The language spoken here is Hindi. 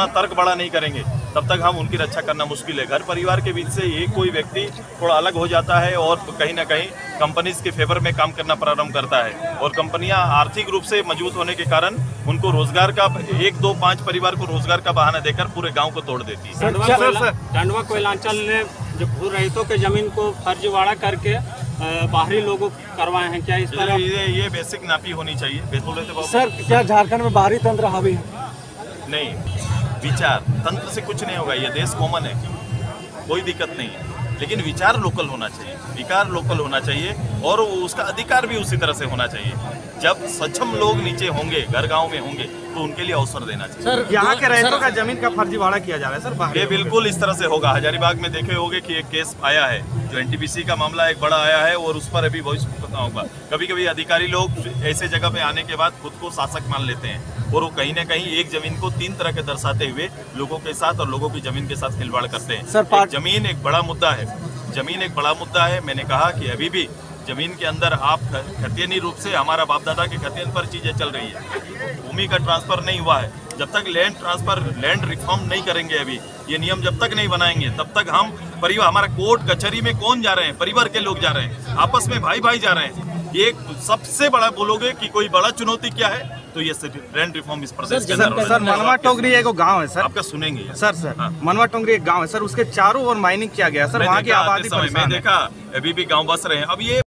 अपना तर्क बड़ा नहीं करेंगे तब तक हम उनकी रक्षा करना मुश्किल है। घर परिवार के बीच से एक कोई व्यक्ति थोड़ा अलग हो जाता है और कहीं ना कहीं कंपनीज के फेवर में काम करना प्रारंभ करता है और कंपनियां आर्थिक रूप से मजबूत होने के कारण उनको रोजगार का 1, 2, 5 परिवार को रोजगार का बहाना देकर पूरे गांव को तोड़ देती है। टंडवा कोयलांचल ने जो भू रहितों के जमीन को फर्जीवाड़ा करके बाहरी लोगों करवाए हैं, क्या इस पर ये बेसिक नापी होनी चाहिए। सर क्या झारखंड में बाहरी तंत्र हावी है? नहीं, विचार तंत्र से कुछ नहीं होगा। ये देश कॉमन है, कोई दिक्कत नहीं है, लेकिन विचार लोकल होना चाहिए, विकार लोकल होना चाहिए और उसका अधिकार भी उसी तरह से होना चाहिए। जब सक्षम लोग नीचे होंगे, घर गांव में होंगे, तो उनके लिए अवसर देना चाहिए। सर यहाँ के रहितों का जमीन का फर्जीवाड़ा किया जा रहा है सर। ये बिल्कुल इस तरह से होगा। हजारीबाग में देखे होंगे कि एक केस आया है जो एनटीपीसी का मामला एक बड़ा आया है और उस पर अभी वॉइस करना होगा। कभी कभी अधिकारी लोग ऐसे जगह पे आने के बाद खुद को शासक मान लेते हैं और वो कहीं ना कहीं एक जमीन को 3 तरह के दर्शाते हुए लोगों के साथ और लोगों की जमीन के साथ खिलवाड़ करते हैं। सर जमीन एक बड़ा मुद्दा है, जमीन एक बड़ा मुद्दा है। मैंने कहा कि अभी भी जमीन के अंदर आप खतियानी रूप से हमारा बाप दादा के खतियान पर चीजें चल रही है, भूमि का ट्रांसफर नहीं हुआ है। जब तक लैंड ट्रांसफर, लैंड रिफॉर्म नहीं करेंगे, अभी ये नियम जब तक नहीं बनाएंगे तब तक हम परिवार, हमारा कोर्ट कचहरी में कौन जा रहे हैं? परिवार के लोग जा रहे हैं, आपस में भाई भाई जा रहे हैं। ये सबसे बड़ा बोलोगे कि कोई बड़ा चुनौती क्या है तो ये लैंड रिफॉर्म इस प्रदेश के अंदर। सर मनवा टोंगरी एक गांव है सर, आपका सुनेंगे सर। हाँ। मनवा टोंगरी एक गांव है सर, उसके चारों ओर माइनिंग किया गया सर, वहाँ की आबादी मैं देखा अभी भी गाँव बस रहे हैं। अब ये